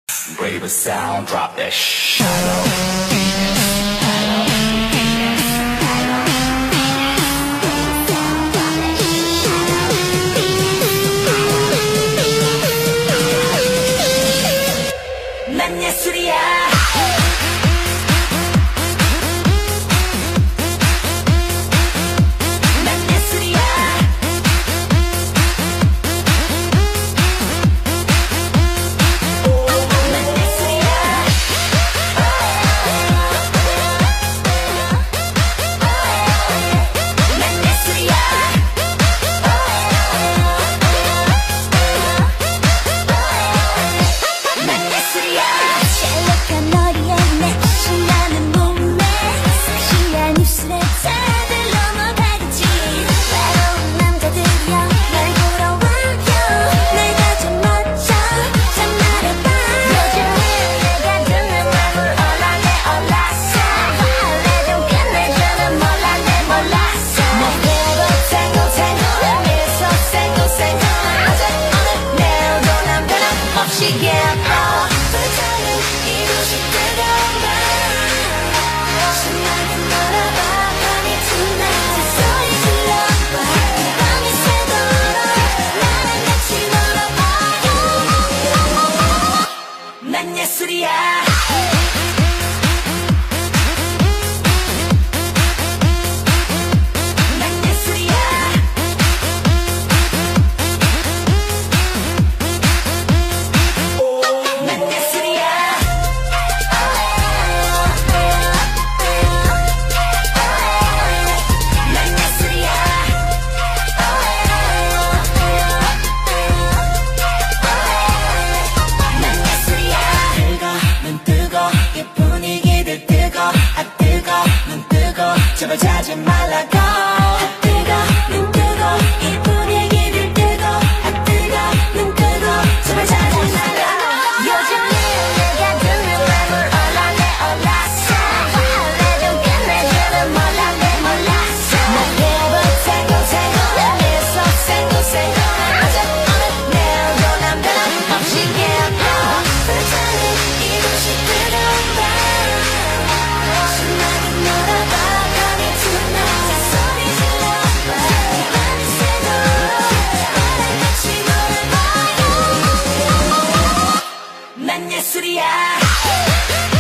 Brave sound, drop that shadow. 난 예술이야. 제발 자지 말라고. 아 뜨거 눈 뜨고 이 분위기를 뜨고 아 뜨거 눈 뜨고 제발 자지 말라고. 요즘에 내가 듣는 랩을 올라내 올랐어. 원래 좀 끝내주는 몰랐네 몰랐어. 나 배부 생고 미소 생고 어제 오늘 내일도 난 변함없이 예뻐. 불타는 이곳이 뜨거운 밤 신나게 놀아봐. 난 예술이야.